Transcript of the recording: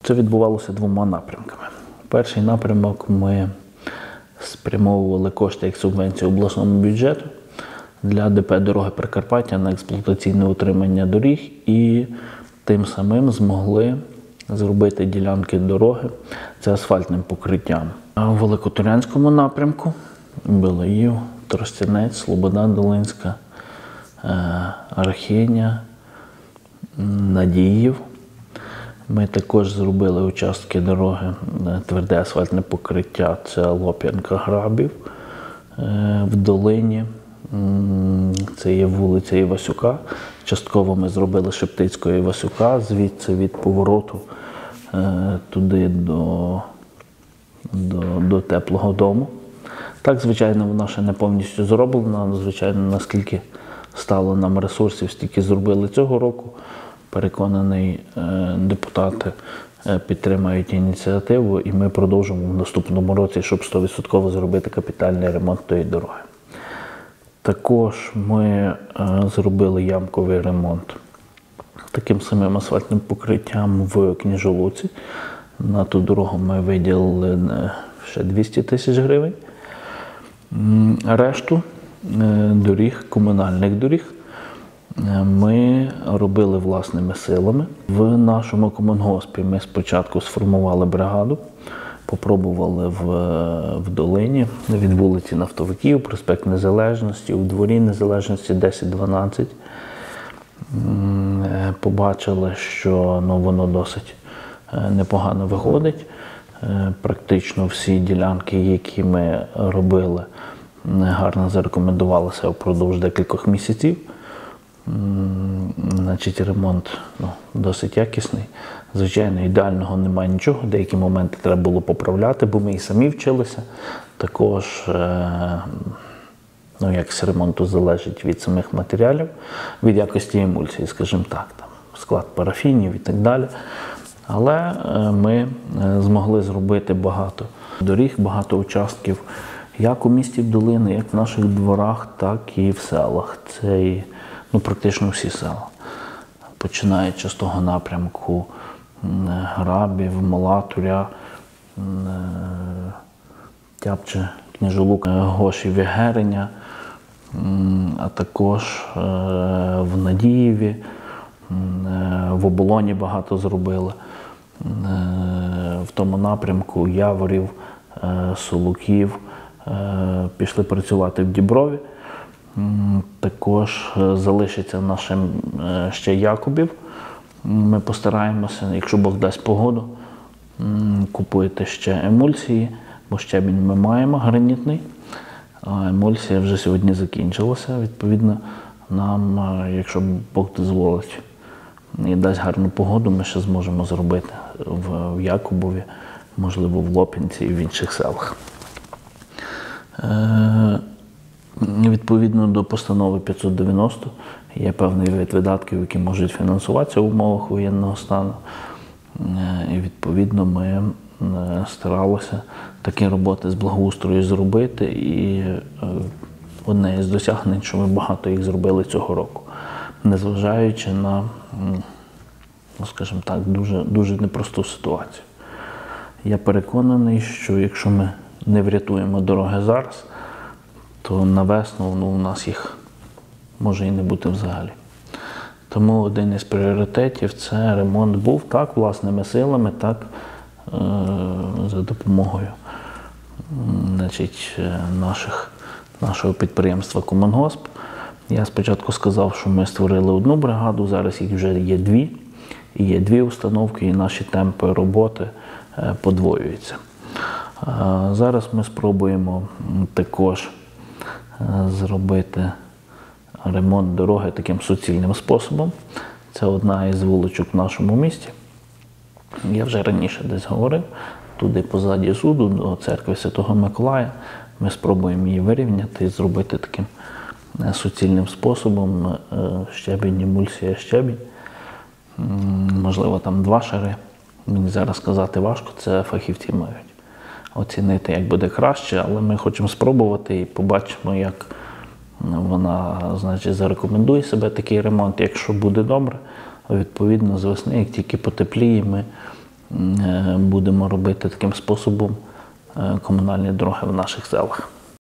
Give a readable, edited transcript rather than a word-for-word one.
Це відбувалося двома напрямками. Перший напрямок – ми спрямовували кошти як субвенцію обласному бюджету для ДП «Дороги Прикарпаття» на експлуатаційне утримання доріг і тим самим змогли зробити ділянки дороги це асфальтним покриттям. А у Великоторянському напрямку – Білоїв, Тростянець, Слобода Долинська, Археня, Надіїв. Ми також зробили участки дороги, тверде асфальтне покриття, це Лоп'янка-Грабів в долині, це є вулиця Івасюка. Частково ми зробили Шептицького Івасюка, звідси від повороту туди до Теплого Дому. Так, звичайно, вона ще не повністю зроблена, звичайно, наскільки стало нам ресурсів, стільки зробили цього року. Переконаний, депутати підтримають ініціативу і ми продовжимо в наступному році, щоб 100% зробити капітальний ремонт тої дороги. Також ми зробили ямковий ремонт таким самим асфальтним покриттям в Княжолуці. На ту дорогу ми виділили ще 200 тисяч гривень. Решту доріг, комунальних доріг, ми робили власними силами. В нашому комунгоспі ми спочатку сформували бригаду, попробували в долині від вулиці Нафтовиків, проспект Незалежності, у дворі Незалежності 10-12. Побачили, що воно досить непогано виходить. Практично всі ділянки, які ми робили, гарно зарекомендувалися впродовж декількох місяців. Значить, ремонт досить якісний. Звичайно, ідеального немає нічого. Деякі моменти треба було поправляти, бо ми і самі вчилися. Також якість ремонту залежить від самих матеріалів, від якості емульсії, скажімо так, там, склад парафінів і так далі. Але ми змогли зробити багато доріг, багато участків, як у місті Долини, як в наших дворах, так і в селах. Це практично всі села. Починаючи з того напрямку Грабів, Мала Туря, Тяпче, Княжолук, Гошів, Гереня, а також в Надіїві, в Оболоні багато зробили. В тому напрямку Яворів, Солоків, пішли працювати в Діброві. Також залишиться нашим ще Якубів. Ми постараємося, якщо Бог дасть погоду, купити ще емульсії, бо щебінь ми маємо гранітний, а емульсія вже сьогодні закінчилася. Відповідно, нам, якщо Бог дозволить і дасть гарну погоду, ми ще зможемо зробити в Якубові, можливо, в Лоп'янці і в інших селах. Відповідно до постанови 590 є певний вид видатків, які можуть фінансуватися в умовах воєнного стану. І відповідно ми старалися такі роботи з благоустрою зробити. І одне із досягнень, що ми багато їх зробили цього року, незважаючи на, скажімо так, дуже непросту ситуацію. Я переконаний, що якщо ми не врятуємо дороги зараз, то на весну у нас їх може і не бути взагалі. Тому один із пріоритетів – це ремонт був так власними силами, так за допомогою нашого підприємства «Комунгосп». Я спочатку сказав, що ми створили одну бригаду, зараз їх вже є дві. І є дві установки, і наші темпи роботи подвоюються. Зараз ми спробуємо також зробити ремонт дороги таким суцільним способом. Це одна із вуличок в нашому місті. Я вже раніше десь говорив, туди позаді суду, до церкви Святого Миколая. Ми спробуємо її вирівняти і зробити таким суцільним способом. Щебінь, емульсія, щебінь. Можливо, там 2 шари. Мені зараз сказати важко, це фахівці мають оцінити, як буде краще, але ми хочемо спробувати і побачимо, як вона, зарекомендує себе такий ремонт. Якщо буде добре, відповідно, з весни, як тільки потепліє, ми будемо робити таким способом комунальні дороги в наших селах.